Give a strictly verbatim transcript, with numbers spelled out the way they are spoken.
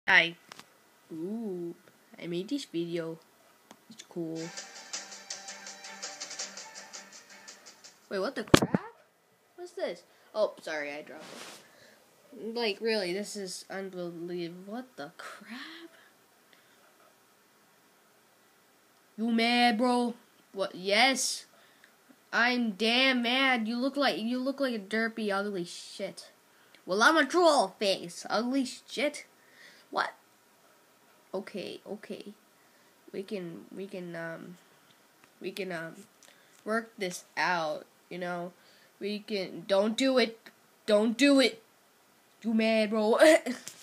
I ooh, I made this video. It's cool. Wait, what the crap? What's this? Oh, sorry, I dropped it. Like, really, this is unbelievable. What the crap? You mad, bro? What? Yes. I'm damn mad. You look like you look like a derpy, ugly shit. Well, I'm a troll face, ugly shit. What? Okay, okay. We can we can um we can um work this out. You know, we can. Don't do it. Don't do it. You mad, bro?